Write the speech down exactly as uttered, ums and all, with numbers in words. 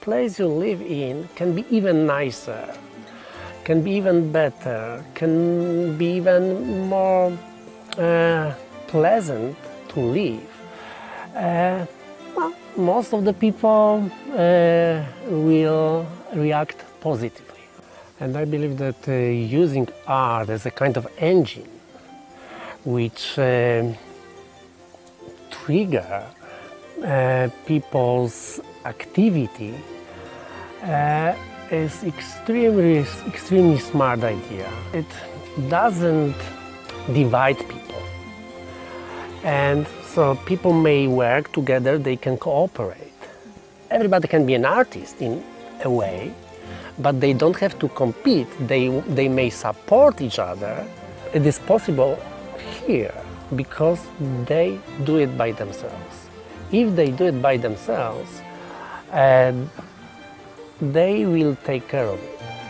place you live in can be even nicer, can be even better, can be even more uh, pleasant to live, uh, well, most of the people uh, will react positively. And I believe that uh, using art as a kind of engine which uh, trigger uh, people's activity uh, is extremely, extremely smart idea. It doesn't divide people, and so people may work together, they can cooperate. Everybody can be an artist in a way, but they don't have to compete. They, they may support each other. It is possible here because they do it by themselves. If they do it by themselves, uh, they will take care of it.